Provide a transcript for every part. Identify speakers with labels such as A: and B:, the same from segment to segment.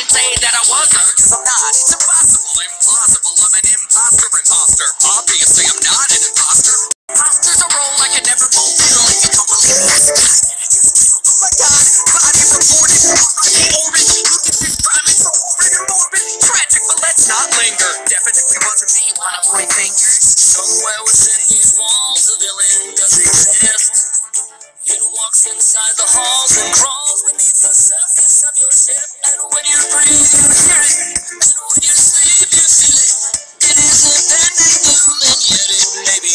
A: wouldn't say that I wasn't, cause I'm not. It's impossible, implausible, I'm an imposter. Obviously I'm not an imposter. Imposters are role I can never fulfill. If you don't believe me, that's a guy that I just killed. Oh my god, body reported, already orange. Look at this crime, it's so horrid and morbid. Tragic, but let's not linger. Definitely wasn't me, wanna point fingers. Somewhere within these walls, a villain does exist. It walks inside the halls and crawls beneath the surface of your ship. And when you breathe, you hear it. And when you sleep, you feel it. It is impending doom, and yet it may be.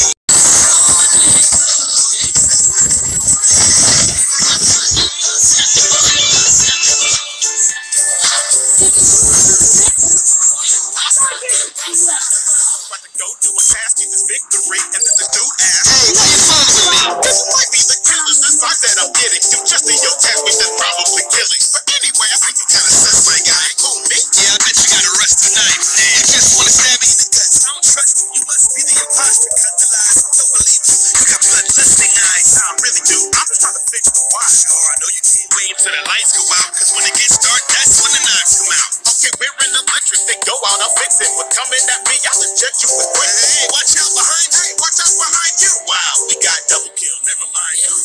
B: About to go do a task, get this victory, and then the dude asks, "Hey, why you following me? Cause you might be the killer. The signs that I'm getting, you just in your task, we should probably kill it. But anyway, I think you kinda sus, my guy. Who, me? Yeah, I bet you got a rusty knife. You just wanna stab me in the guts. I don't trust you. You must be the imposter. Cut the lies. Don't believe you. You got bloodlusting eyes. I really do. I'm just trying to fix the why. Sure, I know you can't wait until the lights go out. Cause when it gets dark, that's when the knives come out. Okay, we're in electric. They go out, I'll fix it. What's coming at me, I'll inject you with quick. Hey, watch out behind you. Hey, watch out behind you. Wow, we got double kill. Never mind you.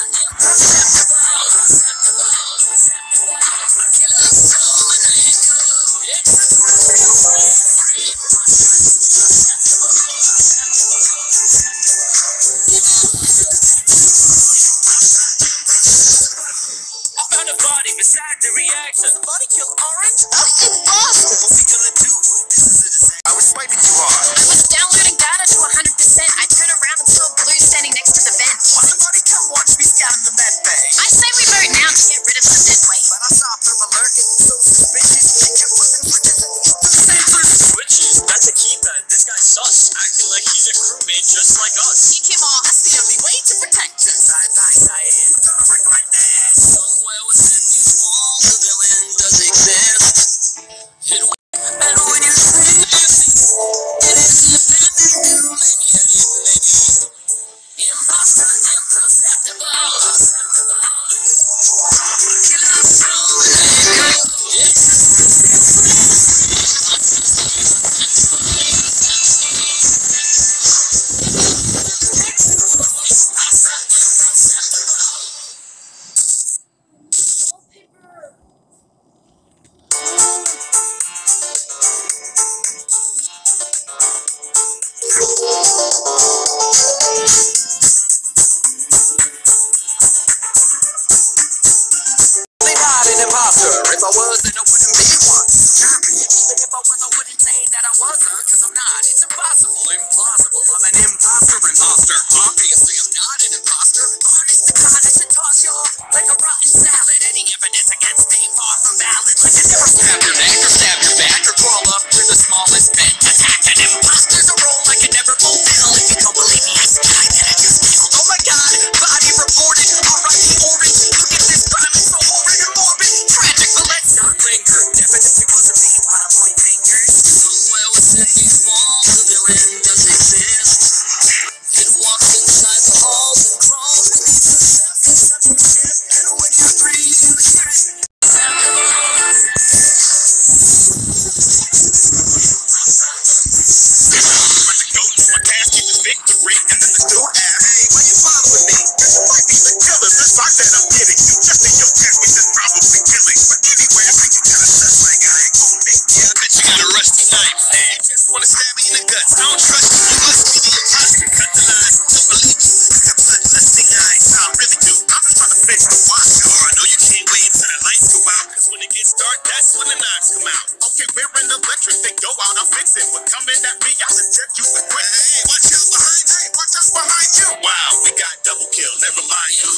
A: I found a body beside the reactor.
B: Somebody kill Orange?
A: Oh, impossible! What we gonna do? This is a disaster.
B: I was swiping too hard.
C: I was downloading data to 100%. I turn around and saw Blue standing next to the bench.
B: Why somebody come watch me scout in the med bay?
C: I say we vote now to get rid of some dead weight.
B: But I saw Purple lurking, so suspicious. They kept flipping switches and hit the sensors.
A: Switches? That's a keypad. This guy's sus, acting like he's a crewmate just like us.
C: Kick him off.
B: That's the only way to protect us. Side by side, you're gonna regret this.
A: Somewhere within these walls, a villain does exist. And when you sleep, you see it is impending doom, and yet it may be imposter, imperceptible. Killer from If I was, then I wouldn't be one. Even if I was, I wouldn't say that I wasn't, cause I'm not. It's impossible, implausible, I'm an imposter. Obviously, I'm not an imposter. Honest to God, I should toss y'all like a rotten salad. Any evidence against me, far from valid. Like I never stab your neck or stab your back or crawl up to the smallest vent. Attack an imposter's a role I can never fulfill. If you don't believe me, that's the guy that I just killed. Oh my god, body reported, already orange. Look at this crime, it's so horrid and morbid. Tragic, but let's not linger. Definitely wasn't me, wanna point fingers. Somewhere within these walls, a villain does exist. It walks inside the halls and crawls beneath the surface of your ship. And when you breathe, you hear it.
B: About to go do a task, get this victory, and then the dude asks, "Hey, why you following me? Cause you might be the killer. The signs that I'm getting, you just in your task, we should probably kill it. But anyway, I think you kinda sus, my guy. Who, me? Yeah, I bet you got a rusty knife. You just wanna stab me in the guts. I don't trust you. You must be the imposter. Cut the lies. Don't believe you. You got bloodlusting eyes. I really do. I'm just trying to fix the why. Sure, I know you can't wait until the lights go out. Cause when it gets dark, that's when the knives come out. Okay, we're in electric. They go out, I'll fix it. What's coming at me, I'll inject you with quick. Hey, watch out behind. Hey, watch out behind you. Wow, we got double kill. Never mind you.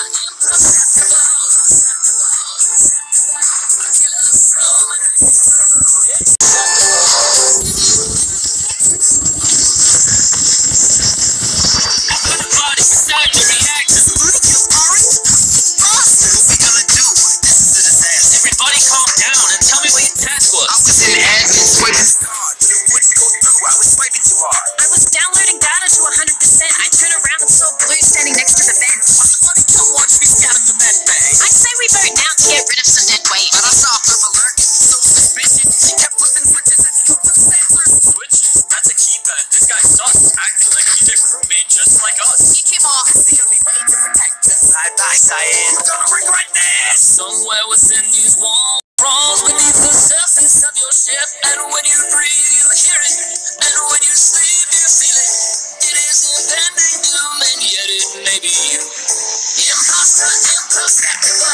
A: Body beside the reactor.
B: Somebody kill Orange? Imposter. What we gonna do? This is a disaster.
A: Everybody calm down and tell me what your task was.
B: I was in admin swiping stars, but it wouldn't go through. I was swiping too hard.
C: I was downloading data to 100%. I turn around and saw Blue standing next to the bench.
B: Why somebody come watch me scout in the med bay?
C: I say we vote now to get rid of some dead weight.
B: But I saw Purple lurking, so
A: became all. It's the only way to protect us. Side by side. You're gonna regret this. Somewhere within these walls, crawls beneath the surface of your ship. And when you breathe, you hear it. And when you sleep, you feel it. It is impending doom, and yet it may be you. Imposter, imperceptible.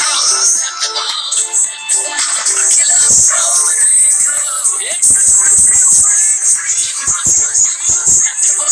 A: A killer from an echo. Extraterrestrial free. Imposter, imperceptible.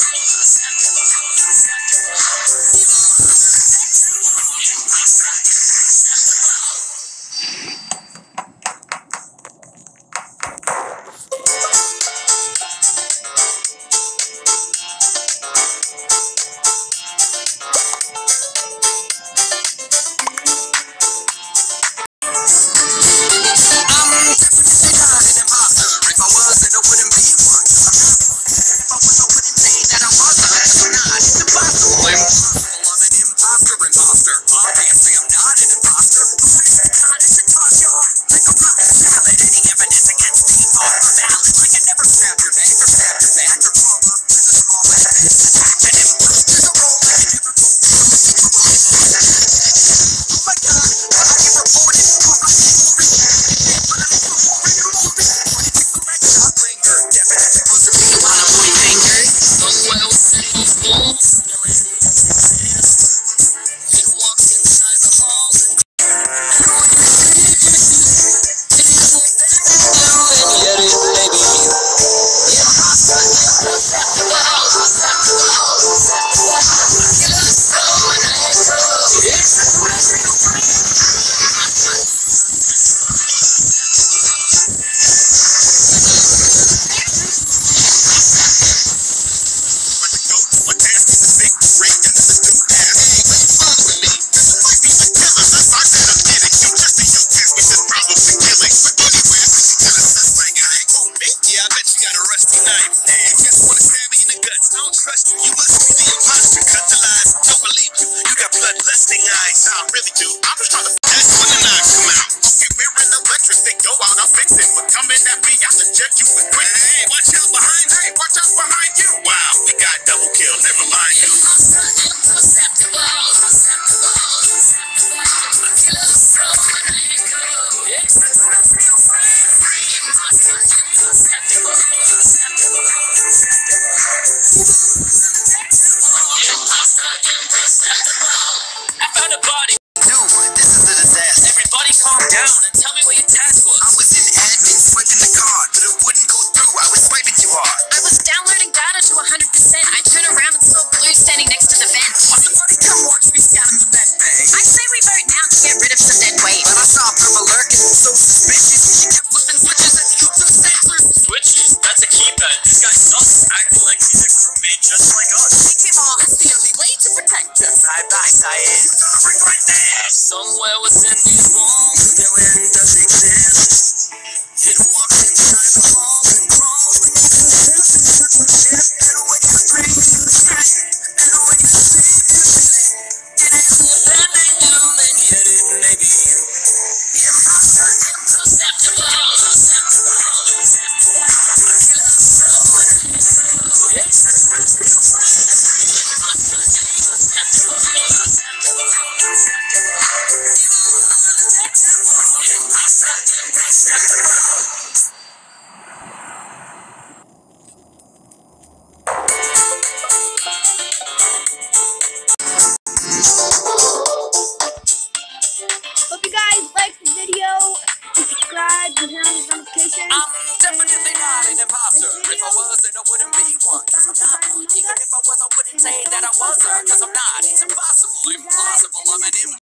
A: Somewhere within these walls, the villain does exist. It walks inside the halls and crawls beneath the surface of your ship. And when you breathe, you scratch. And when you sleep, you feel it. It is impending doom, and yet it may be you. Imposter, imperceptible. A killer from an echo. Extraterrestrial free. Imposter, imperceptible.
D: Hope you guys liked the video. Subscribe and turn on the notifications.
A: I'm definitely not an imposter. If I was, then I wouldn't be one. 'Cause I'm not. Even if I was, I wouldn't say that I was. 'Cause I'm not. It's impossible, implausible. I'm an